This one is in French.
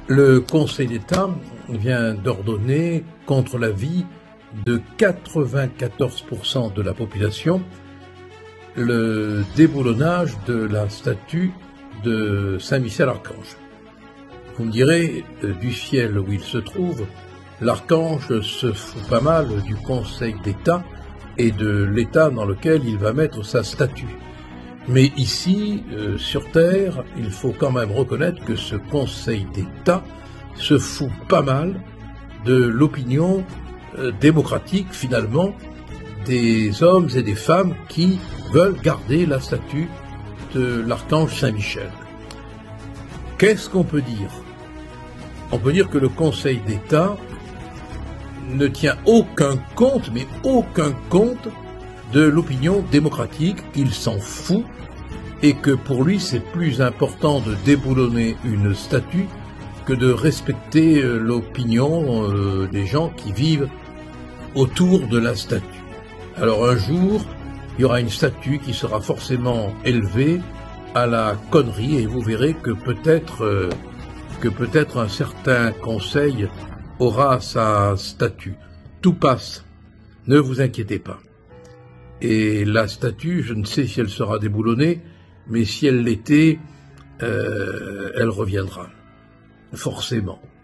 Le Conseil d'État vient d'ordonner, contre l'avis de 94% de la population, le déboulonnage de la statue de Saint-Michel-Archange. Vous me direz, du ciel où il se trouve, l'archange se fout pas mal du Conseil d'État et de l'état dans lequel il va mettre sa statue. Mais ici, sur Terre, il faut quand même reconnaître que ce Conseil d'État se fout pas mal de l'opinion démocratique, finalement, des hommes et des femmes qui veulent garder la statue de l'archange Saint-Michel. Qu'est-ce qu'on peut dire? On peut dire que le Conseil d'État ne tient aucun compte, mais aucun compte de l'opinion démocratique, qu'il s'en fout, et que pour lui c'est plus important de déboulonner une statue que de respecter l'opinion des gens qui vivent autour de la statue. Alors un jour, il y aura une statue qui sera forcément élevée à la connerie, et vous verrez que peut-être un certain conseil aura sa statue. Tout passe, ne vous inquiétez pas. Et la statue, je ne sais si elle sera déboulonnée, mais si elle l'était, elle reviendra, forcément.